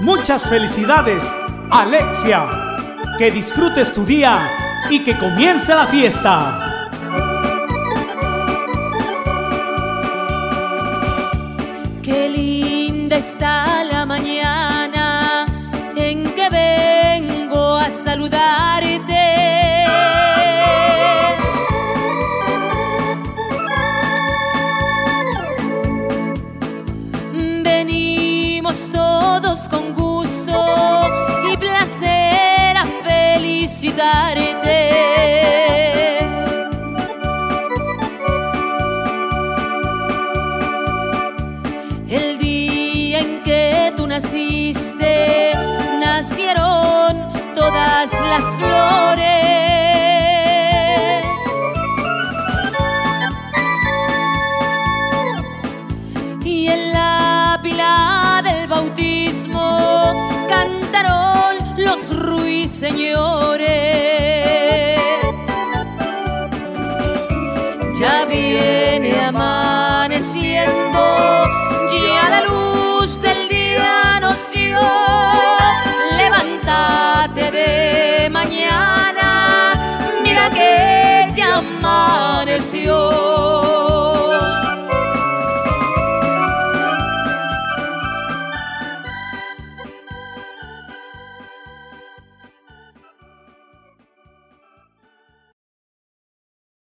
Muchas felicidades, Alexia. Que disfrutes tu día y que comience la fiesta. Qué linda está la mañana en que vengo a saludarte. Venimos todos con gusto y placer a felicitarte. El día en que tú naciste, nacieron todas las flores. Y en la pila del bautismo cantaron los ruiseñores. Ya viene amaneciendo, ya la luz del día nos dio. Levántate de mañana, mira que ya amaneció.